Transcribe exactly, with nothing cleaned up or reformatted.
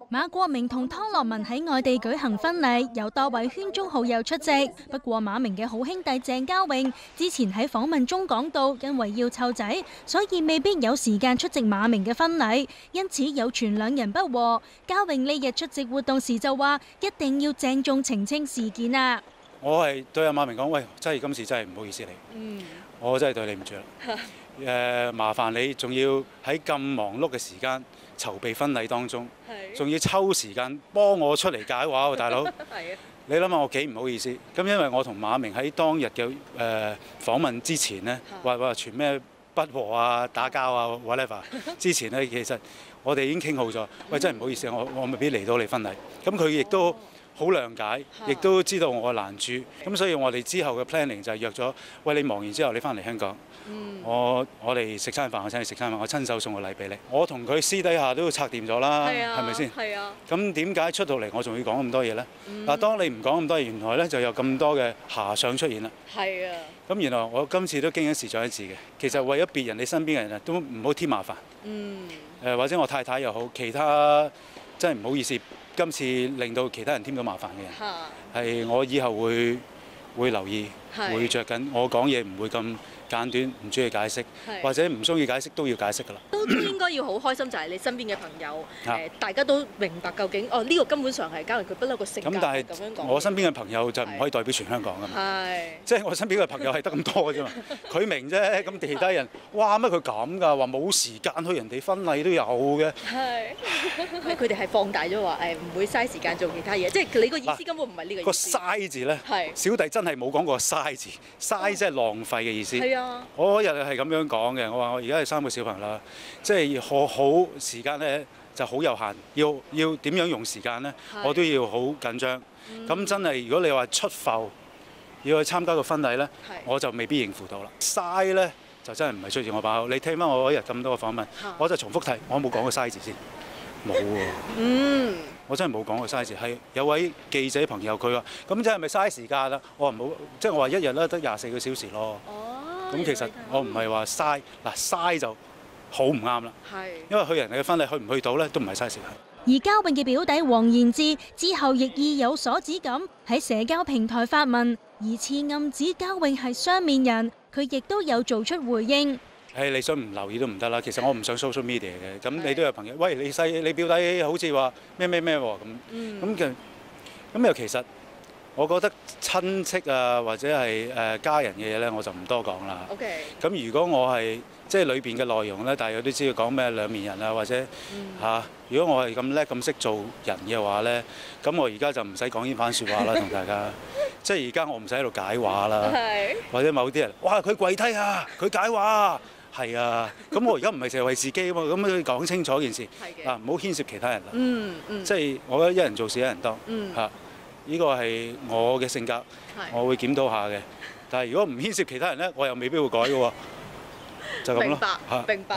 馬國明同湯樂文喺外地舉行婚禮，有多位圈中好友出席。不過馬明嘅好兄弟鄭嘉穎之前喺訪問中講到，因為要湊仔，所以未必有時間出席馬明嘅婚禮，因此有傳兩人不和。嘉穎呢日出席活動時就話，一定要鄭重澄清事件啊！ 我係對阿馬明講，喂，真係今次真係唔好意思你，嗯、我真係對你唔住啦。誒、呃，麻煩你仲要喺咁忙碌嘅時間籌備婚禮當中，仲要抽時間幫我出嚟解話喎，大佬。你諗下我幾唔好意思？咁因為我同馬明喺當日嘅誒、呃、訪問之前呢，話話傳咩不和啊、打交啊 whatever， 之前呢，其實我哋已經傾好咗。喂，真係唔好意思，我我未必嚟到你婚禮。咁佢亦都好諒解，亦都知道我嘅難處。咁所以我哋之後嘅 planning 就係約咗，喂，你忙完之後你翻嚟香港。嗯、我我哋食餐飯，我請你食餐飯，我親手送個禮俾你。我同佢私底下都拆掂咗啦，係咪先？係啊。咁點解出到嚟我仲要講咁多嘢呢？嗱、嗯，當你唔講咁多嘢，原來呢就有咁多嘅遐想出現啦。係啊。咁原來我今次都經一事長一智嘅，其實為咗別人，你身邊嘅人啊，都唔好添麻煩。嗯。誒，或者我太太又好，其他真係唔好意思，今次令到其他人添到麻煩嘅人，係我以後會會留意，會着緊，我講嘢唔會咁簡短，唔中意解釋，或者唔中意解釋都要解釋㗎啦。 都應該要好開心，就係你身邊嘅朋友，誒，大家都明白究竟，哦，呢個根本上係嘉穎佢不嬲個性格咁樣講。咁但係我身邊嘅朋友就唔可以代表全香港㗎嘛。係。即係我身邊嘅朋友係得咁多㗎啫嘛。佢明啫，咁其他人，哇乜佢咁㗎？話冇時間去人哋婚禮都有嘅。係。 佢哋係放大咗話誒，唔會嘥時間做其他嘢，即係你個意思根本唔係呢個意思。 個嘥字咧，小弟真係冇講過嘥字，嘥即係浪費嘅意思。係啊。我嗰日係咁樣講嘅，我話我而家係三個小朋友啦，即係學好時間咧就好有限，要要點樣用時間咧，我都要好緊張。咁、嗯、真係如果你話出埠要去參加個婚禮咧，我就未必應付到啦。嘥咧就真係唔係出自我把口。你聽翻我嗰日咁多個訪問，我就重複提，我冇講過嘥字先，冇喎。嗯。我真係冇講過嘥字，係有位記者朋友佢話：咁即係咪嘥時間啦？我話唔好，即係我話一日咧得廿四個小時咯。咁其實我唔係話嘥，嗱嘥就好唔啱啦。係，因為去人哋嘅婚禮去唔去到咧，都唔係嘥時間。 而嘉穎嘅表弟黃賢志之後亦意有所指咁喺社交平台發文，疑似暗指嘉穎係雙面人，佢亦都有做出回應。 誒，你想唔留意都唔得啦。其實我唔上 social media 嘅，咁你都有朋友，喂，你細你表弟好似話咩咩咩喎咁，咁嘅咁又其實。我覺得親戚啊，或者係誒家人嘅嘢咧，我就唔多講啦。OK。咁如果我係即係裏邊嘅內容咧，大家都知道講咩兩面人啊，或者嚇、嗯啊，如果我係咁叻咁識做人嘅話咧，咁我而家就唔使講呢番説話啦，同大家。即係而家我唔使喺度解話啦。係。或者某啲人，哇！佢跪低啊，佢解話啊，係啊。咁我而家唔係淨係為自己啊嘛，咁要講清楚件事。係嘅。啊，唔好牽涉其他人啦。嗯嗯。即係我覺得一人做事一人當。嗯。嚇。呢個係我嘅性格，我會檢討下嘅。但係如果唔牽涉其他人咧，我又未必會改嘅喎。就咁咯。明白，明白。